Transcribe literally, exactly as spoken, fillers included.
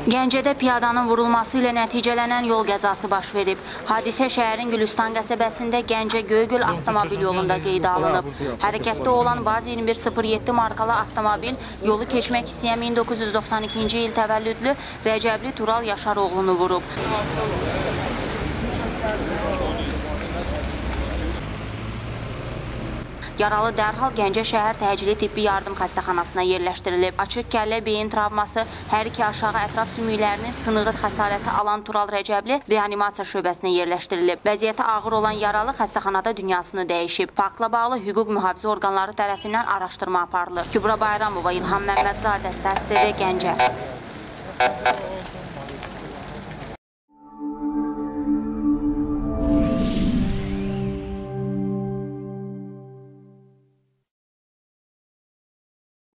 Gəncədə piyadanın vurulması ilə nəticələnən yol qəzası baş verib. Hadisə şəhərin Gülüstan qəsəbəsində Gəncə-Göygöl avtomobil yolunda qeydə alınıb. Hərəkətdə olan Vaz iyirmi bir sıfır yeddi markalı avtomobil yolu keçmək istəyən min doqquz yüz doxsan ikinci il təvəllüdlü Rəcəbli Tural Yaşar oğlunu vurub. Yaralı dərhal Gəncə şəhər təcili tibbi yardım xəstəxanasına yerləşdirilib. Açıq kəllə beyin travması, hər iki aşağı ətraf sümüklərinin sınığı xəsarəti alan Tural Rəcəbli reanimasiya şöbəsinə yerləşdirilib. Vəziyyəti ağır olan yaralı xəstəxanada dünyasını dəyişib. Faktla bağlı hüquq mühafizə orqanları tərəfindən araşdırma aparılır. Kübra Bayramova, İlham Məmmədzadə, Səs T V, Gəncə.